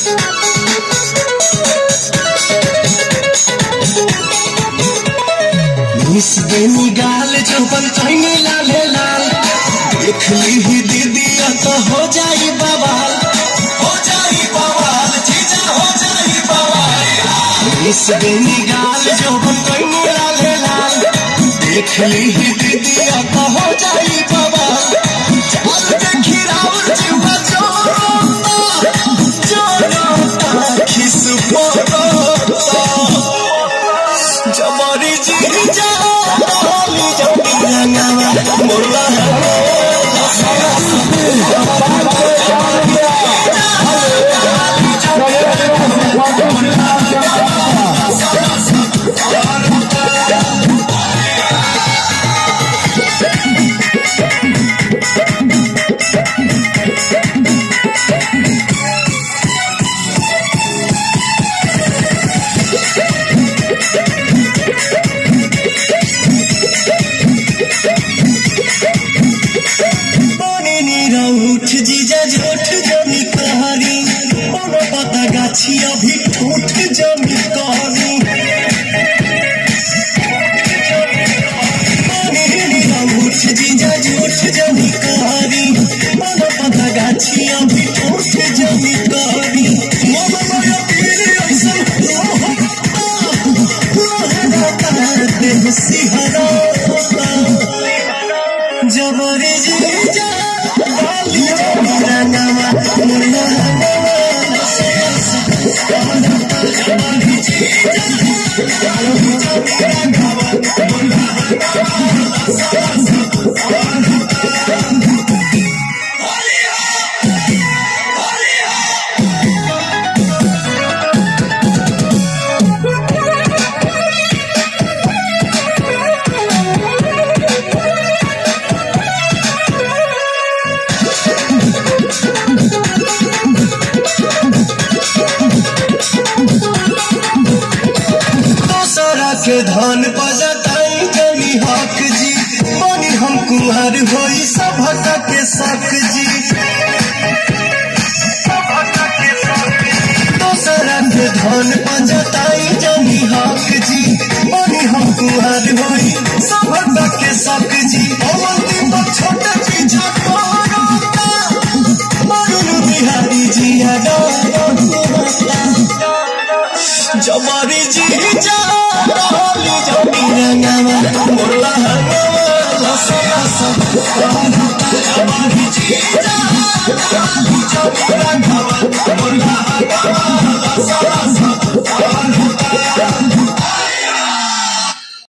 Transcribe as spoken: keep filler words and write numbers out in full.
Miss देनी गाल चौपन चैनी लाले लाल देख ली ही दीदी तो हो जाई बवाल हो जाई बवाल जीजा हो जाई बवाल। मिस देनी गाल चौपन चैनी लाले लाल देख ली ही दीदी तो हो जाई बवाल। चाल देखी राउर जीवा जोरोता जोरोता खिस पोरोता जमारी जीजा डाली जमी रंगावा मोला जीजा झूठ जमी कहानी कोनो पता गाछी अभी ठूठ जमी कहानी झूठ जीजा झूठ जमी कहानी कोनो पता गाछी अभी ठूठ जमी कहानी जबरी जीजा के धन बजताई जनी हक जी बनी हम कुंवर होई सभक के शक जी दोसरा के धन बजताई जनी हक जी बनी हम कुंवर होई सभक के शक जी अवंती पर छोटा चीज मरुन बिहारी जी जमारी जी जा मोला लसा लसा जमारी जी जा मोला